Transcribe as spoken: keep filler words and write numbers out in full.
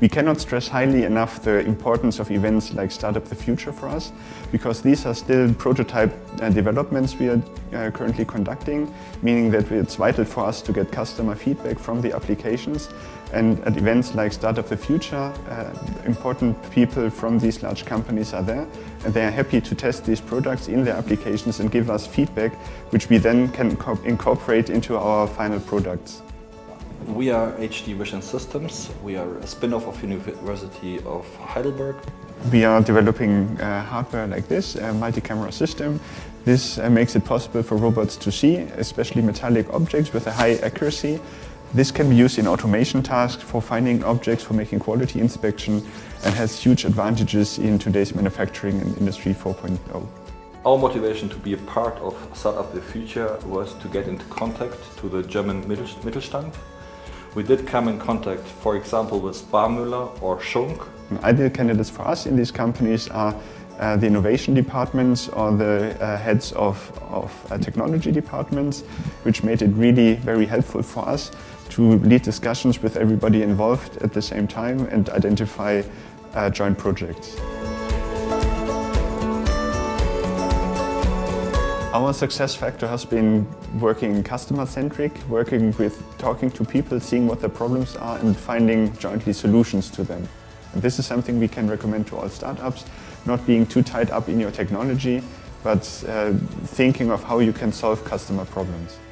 We cannot stress highly enough the importance of events like Startup the Future for us, because these are still prototype uh, developments we are uh, currently conducting, meaning that it's vital for us to get customer feedback from the applications. And at events like Startup the Future, uh, important people from these large companies are there, and they are happy to test these products in their applications and give us feedback, which we then can incorporate into our final products. We are H D Vision Systems. We are a spin-off of University of Heidelberg. We are developing uh, hardware like this, a multi-camera system. This uh, makes it possible for robots to see, especially metallic objects with a high accuracy. This can be used in automation tasks for finding objects, for making quality inspection, and has huge advantages in today's manufacturing and Industry four point oh. Our motivation to be a part of Startup the Future was to get into contact to the German Mittelstand. We did come in contact, for example, with Barmüller or Schunk. Ideal candidates for us in these companies are uh, the innovation departments or the uh, heads of, of uh, technology departments, which made it really very helpful for us to lead discussions with everybody involved at the same time and identify uh, joint projects. Our success factor has been working customer-centric, working with talking to people, seeing what their problems are and finding jointly solutions to them. And this is something we can recommend to all startups, not being too tied up in your technology, but uh, thinking of how you can solve customer problems.